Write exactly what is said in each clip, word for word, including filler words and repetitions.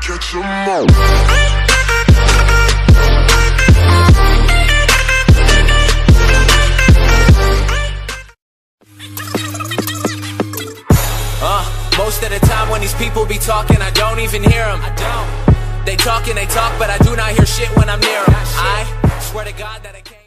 catch 'em all. Uh, most of the time when these people be talking, I don't even hear them. I don't. They talk and they talk, but I do not hear shit when I'm near them. I swear to God that I came.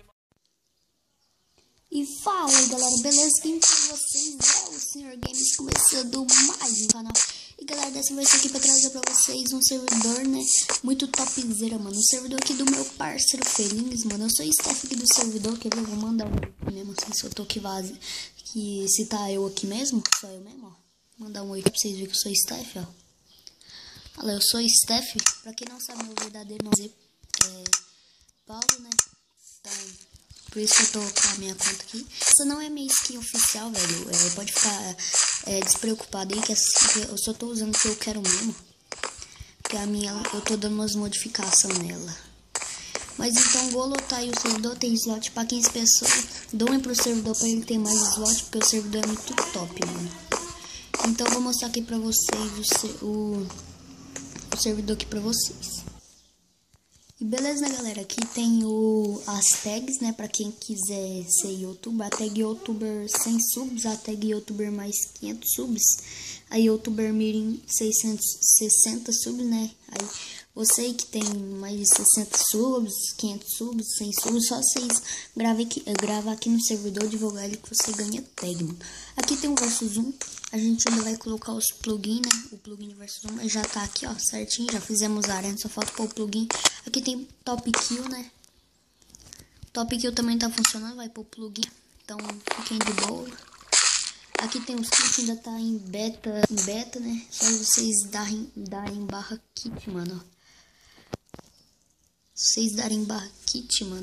E fala aí galera, beleza? Quem com vocês é o Senhor Games, começando mais um canal. E galera, dessa vez aqui pra trazer pra vocês um servidor, né, muito topzera, mano. Um servidor aqui do meu parceiro Felins, mano. Eu sou staff aqui do servidor, quer ver? Eu vou mandar um oi mesmo, assim, se eu tô aqui vazio. Que se tá eu aqui mesmo, só eu mesmo, ó. Mandar um oi pra vocês verem que eu sou staff, ó. Olha, eu sou staff, pra quem não sabe meu verdadeiro nome é Paulo, né. Então... por isso que eu tô com a minha conta aqui. Essa não é minha skin oficial, velho. É, pode ficar é, despreocupado aí, que eu só tô usando o que eu quero mesmo. Porque a minha, eu tô dando umas modificações nela. Mas então, vou lotar aí o servidor. Tem slot pra quinze pessoas. Doem pro servidor pra ele ter mais slot, porque o servidor é muito top, mano. Então, eu vou mostrar aqui pra vocês o, o, o servidor aqui pra vocês. E beleza, né, galera? Aqui tem o, as tags, né? Pra quem quiser ser youtuber. A tag youtuber cem subs, a tag youtuber mais quinhentos subs. A youtuber mirim seiscentos e sessenta subs, né? Aí você que tem mais de sessenta subs, quinhentos subs, cem subs, só vocês gravar aqui, gravar aqui no servidor, divulgar ele que você ganha tag, mano. Aqui tem o versus um. A gente ainda vai colocar os plugins, né? O plugin de versus um já tá aqui, ó, certinho. Já fizemos a arena, só falta pôr o plugin. Aqui tem top kill, né? Top kill também tá funcionando, vai pôr o plugin. Então, fiquem de boa. Aqui tem os kits, ainda tá em beta, em beta, né? Só vocês darem, darem barra kit, mano. Vocês darem barra kit, mano.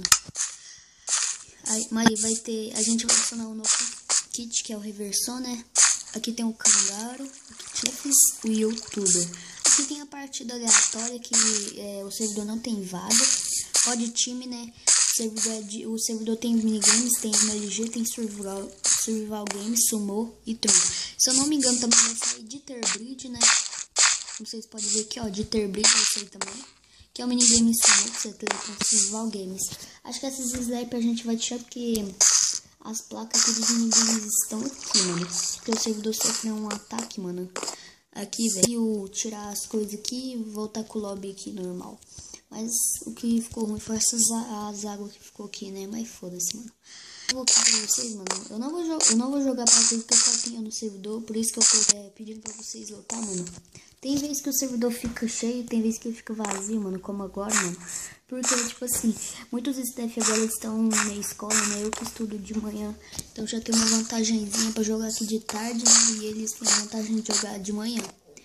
Aí, mas vai ter, a gente vai adicionar um novo kit, que é o reversor, né? Aqui tem o Cangaro, aqui tem o youtuber. Aqui tem a partida aleatória que é, o servidor não tem vaga. Pode time, né? O servidor, é de, o servidor tem minigames, tem M L G, tem survival, survival games, sumo e tron. Se eu não me engano também vai sair Dieterbreed, né? Vocês podem ver aqui, ó, Dieterbreed vai sair também. Que é o minigame sumo que você tem com survival games. Acho que esses slides a gente vai deixar porque... as placas aqui dos minigames estão aqui, mano. Porque o servidor sofreu um ataque, mano. Aqui, velho. Tirar as coisas aqui e voltar com o lobby aqui normal. Mas o que ficou ruim foi essas as águas que ficou aqui, né? Mas foda-se, mano. Eu vou pedir pra vocês, mano. Eu não vou, eu não vou jogar pra vocês porque eu só tenho no servidor. Por isso que eu tô é, pedindo pra vocês lotar, mano. Tem vezes que o servidor fica cheio, tem vezes que ele fica vazio, mano. Como agora, mano. Porque, tipo assim, muitos staff agora estão na escola, né? Eu que estudo de manhã. Então já tem uma vantagenzinha pra jogar aqui de tarde, né? E eles têm a vantagem de jogar de manhã.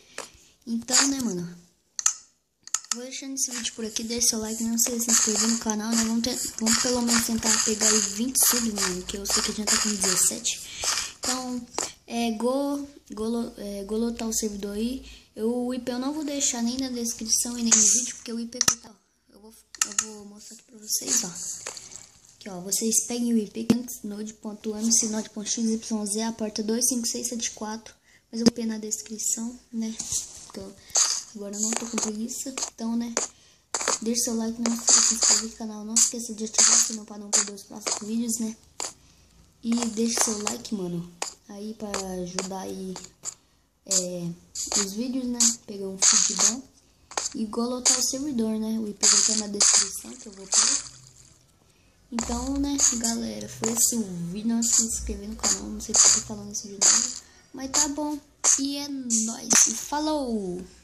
Então, né, mano? Vou deixando esse vídeo por aqui. Deixa seu like, não sei se inscrever no canal, né? Vamos, ter, vamos pelo menos tentar pegar aí vinte subs, mano. Que eu sei que a gente tá com dezessete. Então, é, go, go, é, go lotar o servidor aí. Eu, o I P eu não vou deixar nem na descrição e nem no vídeo, porque o I P tá... Eu vou, eu vou mostrar aqui pra vocês, ó. Aqui, ó. Vocês peguem o I P node.mc node.xyz, a porta dois cinco seis sete quatro. Mas eu vou pôr na descrição, né? Porque eu, agora eu não tô com preguiça. Então, né? Deixe seu like, não esqueça de se inscrever no canal. Não esqueça de ativar o sininho pra não perder os próximos vídeos, né? E deixe seu like, mano. Aí pra ajudar aí é, os vídeos, né? Pegar um feed bom. E igual lotar o servidor, né? O I P vai estar na descrição que eu vou pôr. Então, né, galera, foi esse o vídeo. Não se inscrever no canal, não sei se eu tô falando isso de novo. Mas tá bom. E é nóis. Falou!